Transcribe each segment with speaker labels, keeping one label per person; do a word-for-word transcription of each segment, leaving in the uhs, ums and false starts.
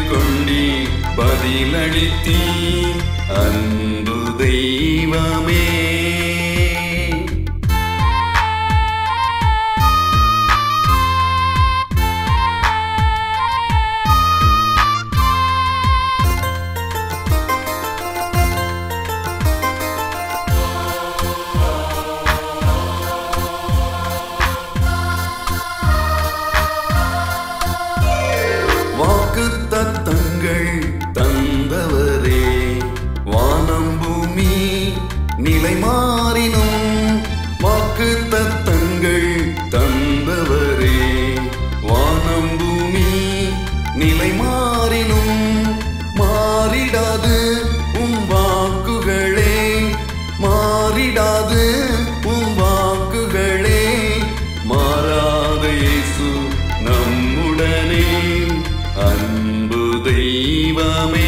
Speaker 1: கொண்டி பதிலளித்தீ அன்பு தெய்வமே. வாக்குத்தத்தங்கள் தந்தவரே, வானம் பூமி நிலை மாறினும். வாக்குத்தத்தங்கள் தந்தவரே, வானம் பூமி நிலை மாறினும். மாறிடாது உம் வாக்குகளே, மாறிடாது உம் வாக்குகளே. மாறாத இயேசு நம்முடனே அன்பு தெய்வமே.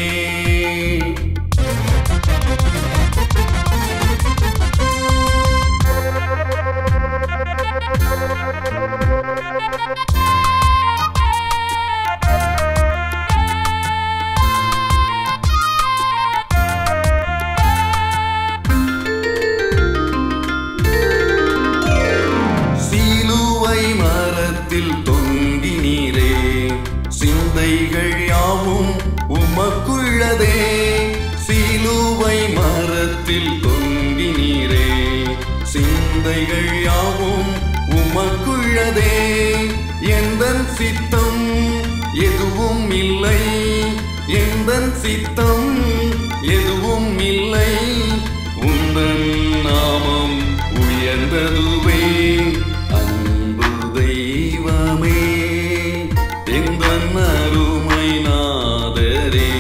Speaker 1: சிலுவை மரத்தில் தொங்கினீரே, சிந்தைகள் யாவும் உமக்குள்ளதே. சிலுவை மரத்தில் தொங்கினீரே, சிந்தைகள் யாவும் உமக்குள்ளதே. எந்தன் சித்தம் எதுவும் இல்லை, எந்தன் சித்தம் எதுவும் இல்லை. உந்தன் நாமம் உயர்ந்ததுவே அன்பு தெய்வமே. எந்தன் அருமை நாதரே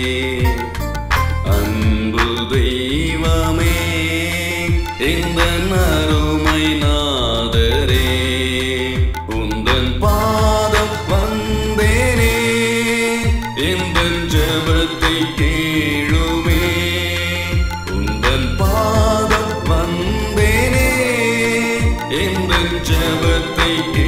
Speaker 1: அன்பு தெய்வமே. எந்தன் அருமை நாதரே உந்தன் பாதம் வந்தேனே. எந்தன் ஜெபத்தை கேளுமே, உந்தன் பாதம் வந்தேனே. எந்தன் ஜெபத்தை